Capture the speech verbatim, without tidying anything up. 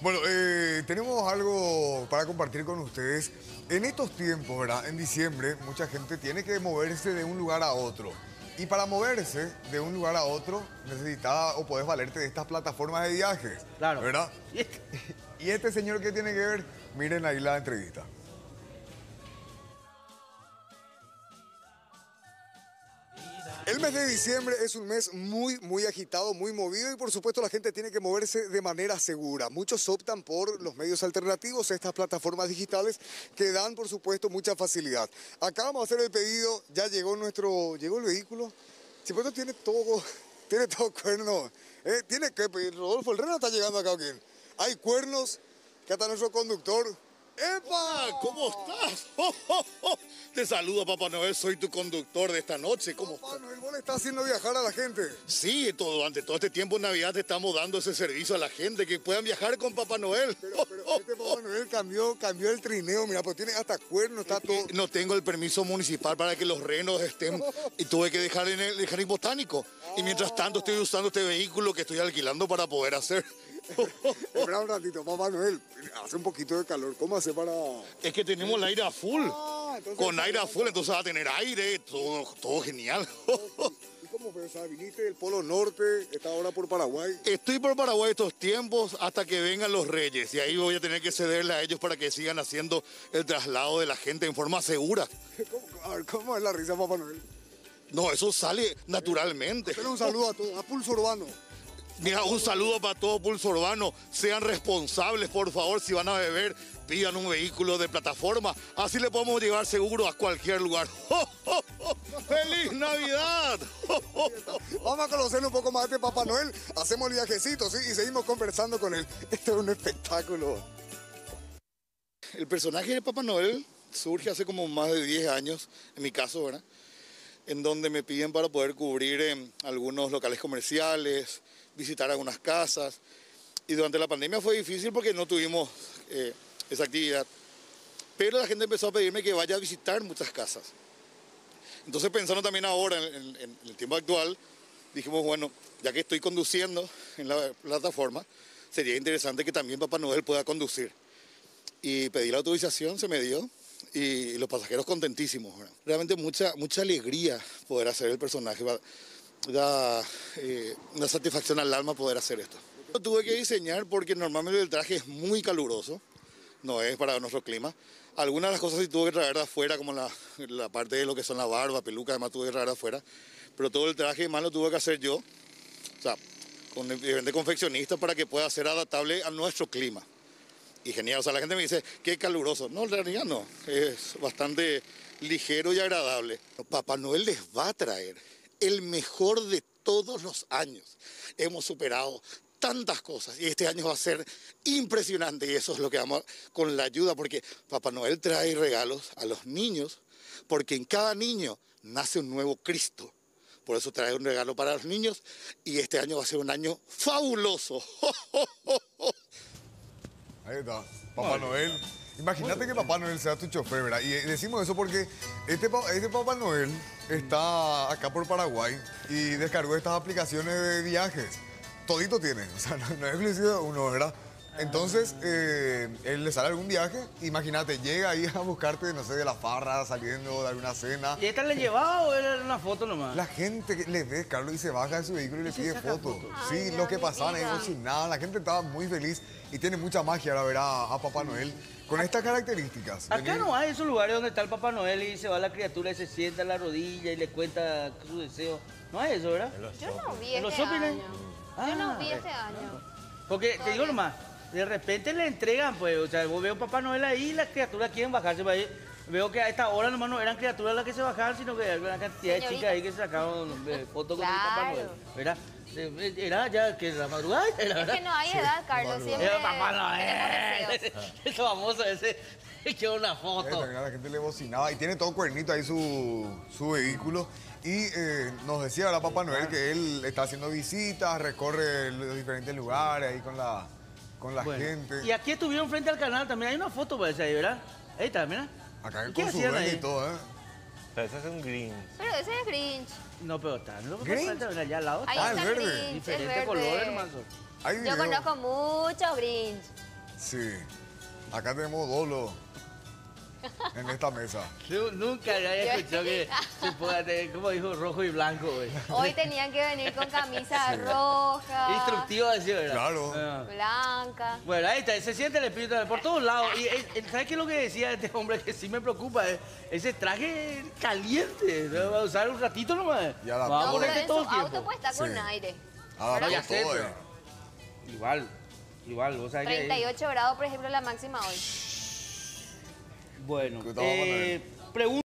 Bueno, eh, tenemos algo para compartir con ustedes. En estos tiempos, ¿verdad? En diciembre, mucha gente tiene que moverse de un lugar a otro. Y para moverse de un lugar a otro, necesitas o podés valerte de estas plataformas de viajes. Claro. ¿Verdad? Y este señor, ¿qué tiene que ver? Miren ahí la entrevista. El mes de diciembre es un mes muy, muy agitado, muy movido y por supuesto la gente tiene que moverse de manera segura. Muchos optan por los medios alternativos, estas plataformas digitales que dan por supuesto mucha facilidad. Acá vamos a hacer el pedido, ya llegó nuestro, llegó el vehículo. Si por tiene todo, tiene todo cuerno. Eh, tiene que pedir, Rodolfo, el reno está llegando acá, ¿o quién? Hay cuernos, que hasta nuestro conductor. ¡Epa! ¿Cómo estás? Oh, oh, oh. Te saludo, Papá Noel, soy tu conductor de esta noche. ¿Cómo Papá estás? Noel, ¿vos le estás haciendo viajar a la gente? Sí, todo, durante todo este tiempo en Navidad te estamos dando ese servicio a la gente, que puedan viajar con Papá Noel. Pero, pero este Papá Noel cambió, cambió el trineo, mira, pues tiene hasta cuernos, está todo. No tengo el permiso municipal para que los renos estén y tuve que dejar en el jardín botánico. Y mientras tanto estoy usando este vehículo que estoy alquilando para poder hacer. Espera un ratito, Papá Noel, hace un poquito de calor, ¿cómo hace para...? Es que tenemos el aire a full. Ah, entonces- Con aire a full, entonces va a tener aire, todo, todo genial. ¿Y cómo fue? O sea, viniste del Polo Norte, está ahora por Paraguay. Estoy por Paraguay estos tiempos hasta que vengan los reyes y ahí voy a tener que cederle a ellos para que sigan haciendo el traslado de la gente en forma segura. ¿Cómo, a ver, ¿cómo es la risa, Papá Noel? No, eso sale naturalmente. Dale un saludo a todos, a Pulso Urbano. Mira, un saludo para todo Pulso Urbano. Sean responsables, por favor, si van a beber, pidan un vehículo de plataforma. Así le podemos llevar seguro a cualquier lugar. ¡Oh, oh, oh! ¡Feliz Navidad! ¡Oh, oh, oh! Vamos a conocer un poco más de Papá Noel, hacemos el viajecito, ¿sí? Y seguimos conversando con él. Esto es un espectáculo. El personaje de Papá Noel surge hace como más de diez años, en mi caso, ¿verdad? En donde me piden para poder cubrir en algunos locales comerciales, visitar algunas casas. Y durante la pandemia fue difícil porque no tuvimos eh, esa actividad. Pero la gente empezó a pedirme que vaya a visitar muchas casas. Entonces pensando también ahora, en, en- en el tiempo actual, dijimos, bueno, ya que estoy conduciendo en la plataforma, sería interesante que también Papá Noel pueda conducir. Y pedí la autorización, se me dio, y los pasajeros contentísimos, ¿verdad? Realmente mucha, mucha alegría poder hacer el personaje, va- da eh, una satisfacción al alma poder hacer esto. Lo tuve que diseñar porque normalmente el traje es muy caluroso, no es para nuestro clima. Algunas de las cosas sí tuve que traer de afuera, como la, la parte de lo que son la barba, peluca, además tuve que traer de afuera, pero todo el traje más lo tuve que hacer yo, o sea, con diferentes confeccionistas para que pueda ser adaptable a nuestro clima. Y genial, o sea, la gente me dice, qué caluroso. No, en realidad no, es bastante ligero y agradable. Papá Noel les va a traer el mejor de todos los años. Hemos superado tantas cosas y este año va a ser impresionante y eso es lo que vamos con la ayuda, porque Papá Noel trae regalos a los niños, porque en cada niño nace un nuevo Cristo. Por eso trae un regalo para los niños y este año va a ser un año fabuloso. Ahí está, Papá Noel. Imagínate que Papá Noel sea tu chofer, ¿verdad? Y eh, decimos eso porque este, pa- este Papá Noel está acá por Paraguay y descargó estas aplicaciones de viajes. Todito tiene, o sea, no, no es exclusivo de uno, ¿verdad? Entonces, eh, él le sale algún viaje, imagínate, llega ahí a buscarte, no sé, de la farra, saliendo de alguna cena. ¿Y esta le llevaba o era una foto nomás? La gente que le ve, Carlos, y se baja de su vehículo y le Y se pide saca fotos. fotos. Sí, Ay, lo que mi pasaban ahí vida. emocionadas. La gente estaba muy feliz y tiene mucha magia, la verdad, a Papá Noel. Con estas características. Acá venir- no hay esos lugares donde está el Papá Noel y se va la criatura y se sienta en la rodilla y le cuenta su deseo. No hay eso, ¿verdad? Yo no vi ¿En los este shoppings? año. Yo no Ah, vi eh. este año. Porque te digo Todavía. nomás, de repente le entregan, pues, o sea, vos veo Papá Noel ahí y las criaturas quieren bajarse para ahí. Veo que a esta hora nomás no eran criaturas las que se bajaban, sino que había una cantidad de Señorita. chicas ahí que se sacaban eh, fotos con el Papá Claro. Noel. ¿Verdad? Eh, Era ya que la madrugada era, Es ¿verdad? que no hay edad, Carlos. Siempre Era Papá tenemos Noel. deseos. El famoso ese, que una Eh, foto. también a la gente le bocinaba y tiene todo cuernito ahí su, su vehículo. Y eh, nos decía ahora Papá Noel que él está haciendo visitas, recorre los diferentes lugares ahí con la, con la Bueno, gente. y aquí estuvieron frente al canal también. Hay una foto, parece ahí, ¿verdad? Ahí está, mira. Acá ¿Y qué con su hacían dueño ahí? y todo, ¿eh? Pero ese es un green. Pero ese es Grinch. No, pero está. No, Green. falta, mira, allá al lado Ahí Ah, está. el está verde. Grinch, el Diferentes verde. colores, hermano. Hay Yo video. conozco muchos Grinch. Sí. Acá tenemos dolo en esta mesa. Yo nunca había escuchado que se pueda tener, como dijo, rojo y blanco, güey. Hoy tenían que venir con camisa roja, Instructivo así, ¿verdad? Claro. Ah. blanca. Bueno, ahí está, se siente el espíritu por todos lados. Y eh, eh, ¿sabes qué es lo que decía este hombre que sí me preocupa? Eh? Ese traje caliente, ¿no? Va a usar un ratito nomás. Y adaptado. Vamos a No, pero ponerte en todo su el tiempo. auto pues está con Sí. aire. Ah, No, ya todo, sé, eh. pero igual, igual, vos sabés que... treinta y ocho grados, por ejemplo, la máxima hoy. Bueno, ¿Qué te vamos a poner? eh, pregunta...